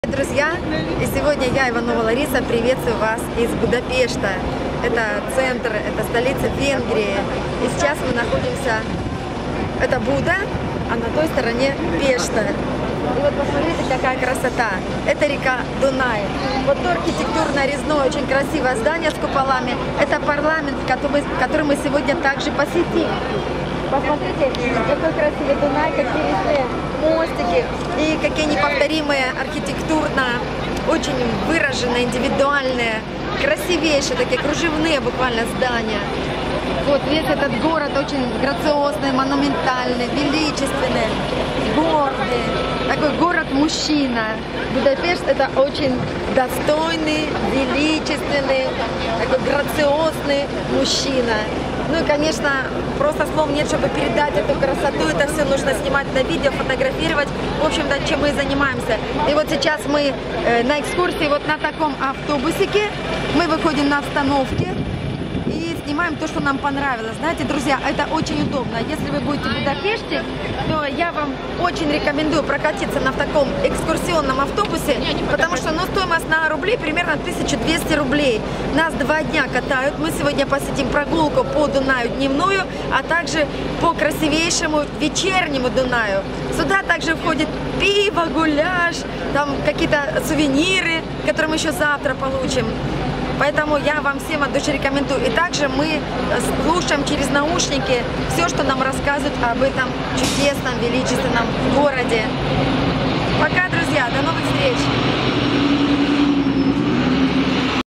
Друзья, и сегодня я, Иванова Лариса, приветствую вас из Будапешта. Это центр, это столица Венгрии. И сейчас мы находимся, это Буда, а на той стороне Пешта. И вот посмотрите, какая красота. Это река Дунай. Вот то архитектурно-резное, очень красивое здание с куполами. Это парламент, который мы сегодня также посетим. Посмотрите, какой красивый Дунай, какие везде мостики и какие неповторимые архитектурно, очень выраженные, индивидуальные, красивейшие, такие кружевные буквально здания. Вот весь этот город очень грациозный, монументальный, величественный, гордый, такой город-мужчина. Будапешт — это очень достойный, величественный, такой грациозный мужчина. Ну и, конечно, просто слов нет, чтобы передать эту красоту. Это все нужно снимать на видео, фотографировать. В общем-то, чем мы и занимаемся. И вот сейчас мы на экскурсии вот на таком автобусике. Мы выходим на остановке и снимаем то, что нам понравилось. Знаете, друзья, это очень удобно. Если вы будете в Будапеште, то я вам очень рекомендую прокатиться на таком экскурсионном автобусе, потому что стоимость на рубли примерно 1200 рублей. Нас 2 дня катают. Мы сегодня посетим прогулку по Дунаю дневную, а также по красивейшему вечернему Дунаю. Сюда также входит пиво, гуляш, там какие-то сувениры, которые мы еще завтра получим. Поэтому я вам всем от души рекомендую. И также мы слушаем через наушники все, что нам рассказывают об этом чудесном, величественном городе. Пока, друзья, до новых встреч!